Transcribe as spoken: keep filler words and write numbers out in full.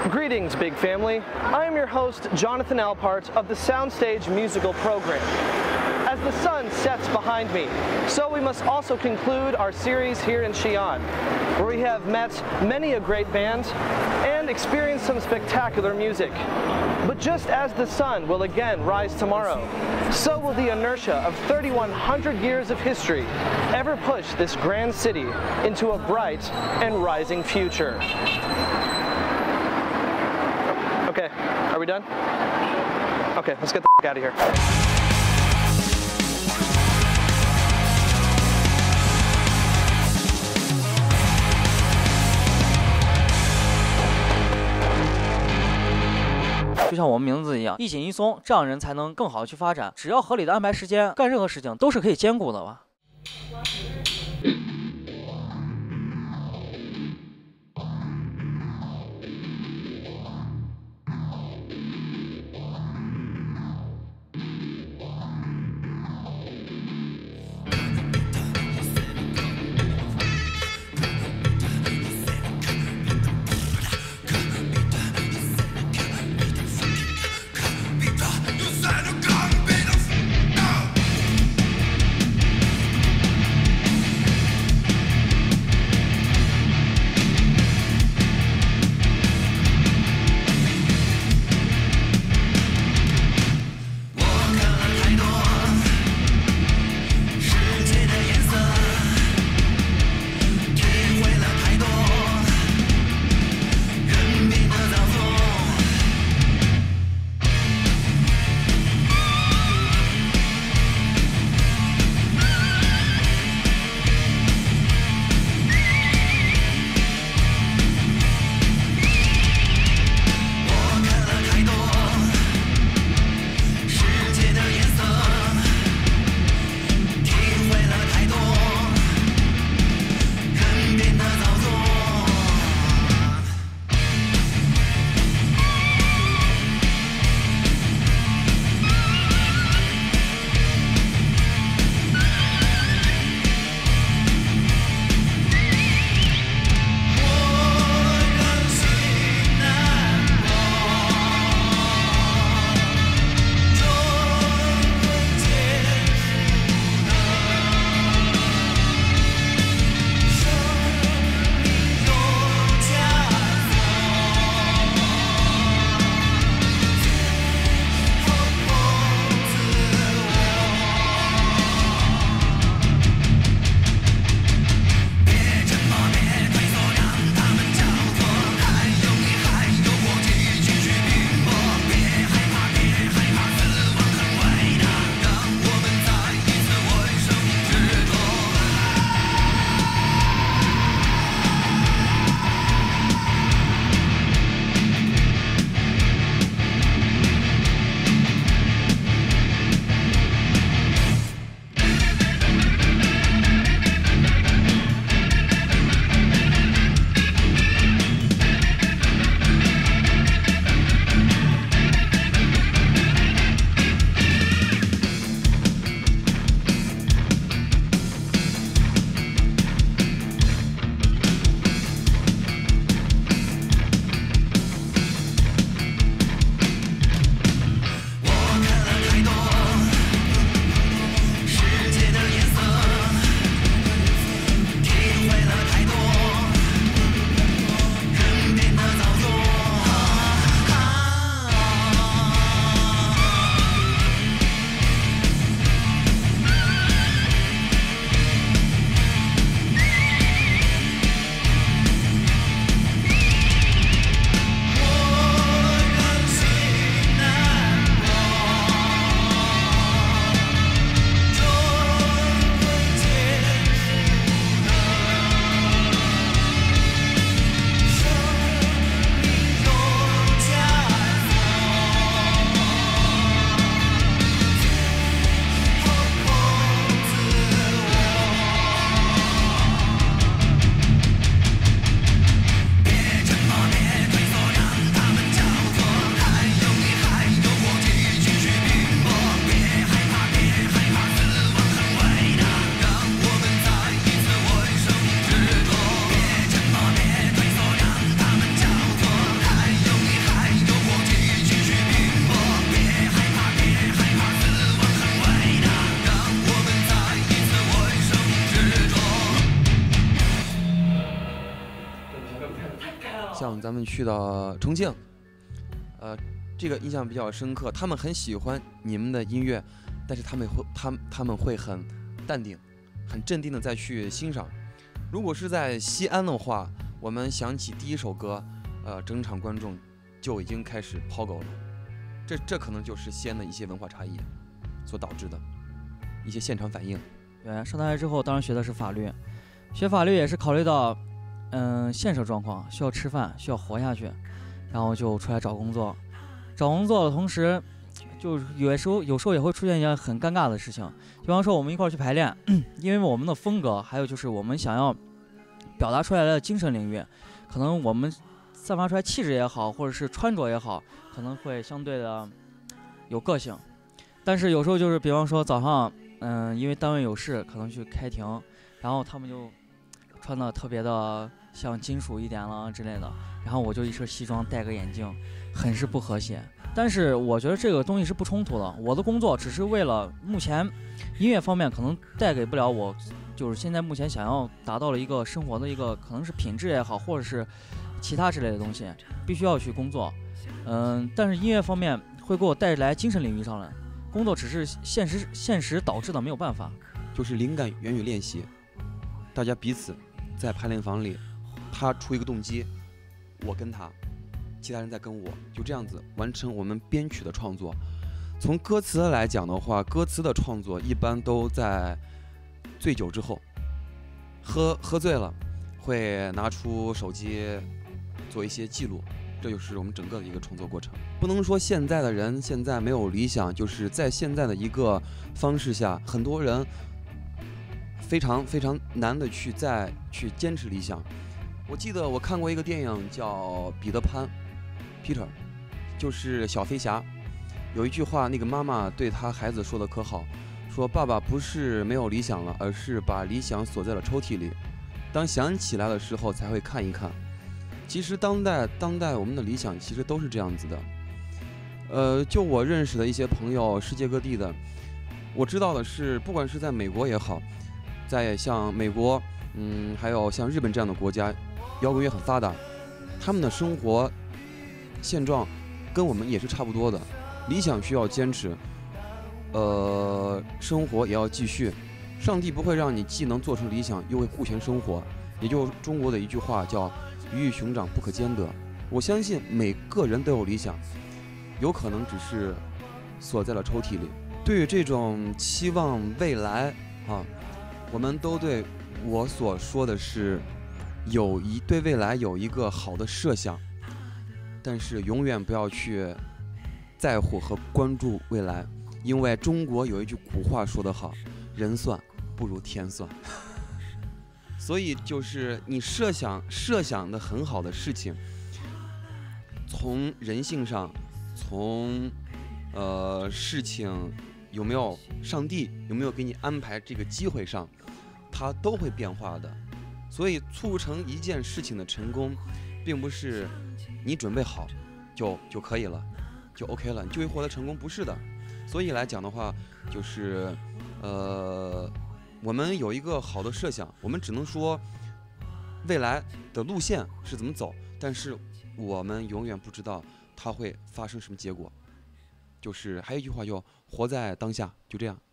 Greetings, big family. I am your host, Jonathan Alpart of the Soundstage Musical Program. As the sun sets behind me, so we must also conclude our series here in Xi'an, where we have met many a great band and experienced some spectacular music. But just as the sun will again rise tomorrow, so will the inertia of thirty-one hundred years of history ever push this grand city into a bright and rising future. Okay, are we done? Okay, let's get the f*** out of here. 就像我们名字一样，一紧一松，这样人才能更好的去发展。只要合理的安排时间，干任何事情都是可以兼顾的吧。 像咱们去到重庆，呃，这个印象比较深刻。他们很喜欢你们的音乐，但是他们会，他们他们会很淡定、很镇定的再去欣赏。如果是在西安的话，我们想起第一首歌，呃，整场观众就已经开始抛狗了。这这可能就是西安的一些文化差异所导致的一些现场反应。 对，上大学之后，当然学的是法律，学法律也是考虑到，嗯，现实状况，需要吃饭，需要活下去，然后就出来找工作。找工作的同时，就有时候有时候也会出现一件很尴尬的事情，比方说我们一块儿去排练，因为我们的风格，还有就是我们想要表达出来的精神领域，可能我们散发出来气质也好，或者是穿着也好，可能会相对的有个性。但是有时候就是比方说早上，嗯，因为单位有事，可能去开庭，然后他们就穿的特别的像金属一点了之类的，然后我就一身西装戴个眼镜，很是不和谐。但是我觉得这个东西是不冲突的，我的工作只是为了目前音乐方面可能带给不了我，就是现在目前想要达到了一个生活的一个可能是品质也好，或者是其他之类的东西，必须要去工作。嗯，但是音乐方面会给我带来精神领域上来。工作只是现实现实导致的，没有办法。 就是灵感源于练习，大家彼此在排练房里，他出一个动机，我跟他，其他人在跟我，就这样子完成我们编曲的创作。从歌词来讲的话，歌词的创作一般都在醉酒之后，喝喝醉了，会拿出手机做一些记录。这就是我们整个的一个创作过程。不能说现在的人现在没有理想，就是在现在的一个方式下，很多人非常非常难的去再去坚持理想。我记得我看过一个电影叫《彼得潘》 Peter， 就是小飞侠。有一句话，那个妈妈对她孩子说的可好，说爸爸不是没有理想了，而是把理想锁在了抽屉里，当想起来的时候才会看一看。其实当代当代我们的理想其实都是这样子的，呃，就我认识的一些朋友，世界各地的，我知道的是，不管是在美国也好，在像美国，嗯，还有像日本这样的国家，摇滚乐很发达，他们的生活现状跟我们也是差不多的，理想需要坚持，呃，生活也要继续，上帝不会让你既能做出理想，又会顾全生活，也就是中国的一句话叫鱼与熊掌不可兼得。我相信每个人都有理想，有可能只是锁在了抽屉里。对于这种期望未来啊，我们都对我所说的是有一对未来有一个好的设想，但是永远不要去在乎和关注未来，因为中国有一句古话说得好，人算不如天算。所以就是你设想设想的很好的事情，从人性上，从呃事情有没有上帝有没有给你安排这个机会上，它都会变化的。所以促成一件事情的成功，并不是你准备好就就可以了，就 OK 了，你就会获得成功，不是的。所以来讲的话，就是呃。我们有一个好的设想，我们只能说未来的路线是怎么走，但是我们永远不知道它会发生什么结果。就是还有一句话叫活在当下，就这样。